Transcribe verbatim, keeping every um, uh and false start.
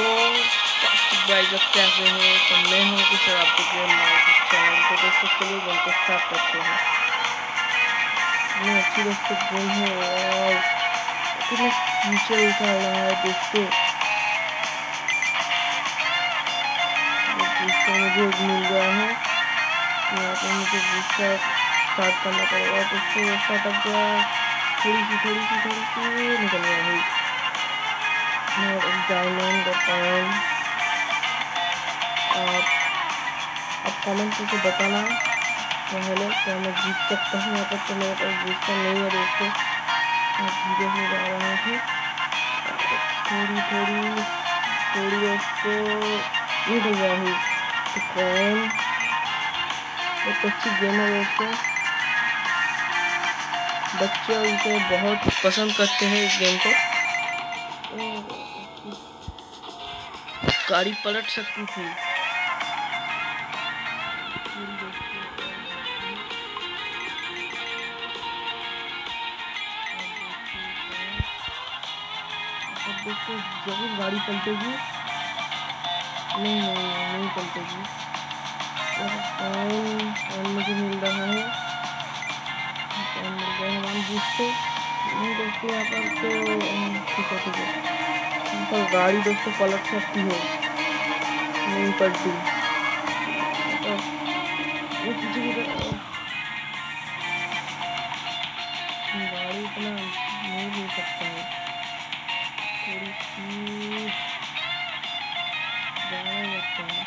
तो भाई जब कैसे हो तो मैं हूँ कि सर आपके चैनल तो दोस्तों चलिए गेम को स्टार्ट करते हैं। अच्छी दोस्तों गेम है और कितना नीचे उतर रहा है दोस्तों। इसका मुझे मिल गया है, यहाँ पर मुझे दूसरा स्टार्ट करना पड़ेगा। दोस्तों स्टार्ट अप गया, थोड़ी सी थोड़ी सी थोड़ी सी निकल गया है डायमंड कॉइन। आप आप कमेंट करके बताना पहले क्या मैं जीत सकता हूँ यहाँ पर। तो मेरे पास जीतता नहीं है दोस्तों, मैं धीरे से जा रहा हूँ। थोड़ी थोड़ी थोड़ी दोस्तों निकल गया है तो कॉइन। एक अच्छी गेम है दोस्तों, बच्चे इसे बहुत पसंद करते हैं इस गेम को। गाड़ी पलट सकती थी। दोस्तों जरूर गाड़ी पलटेगी, नहीं नहीं नहीं पलटेगी। कॉइन कॉइन मुझे मिल रहा है, कॉइन मिल गया है वन दोस्तों। नहीं दोस्तों यहाँ पर तो ठीक है ठीक है, यहाँ पर गाड़ी दोस्तों पलट सकती है, नहीं पलटी। गाड़ी इतना नहीं ले सकता है, थोड़ी सी ज़्यादा लगता है।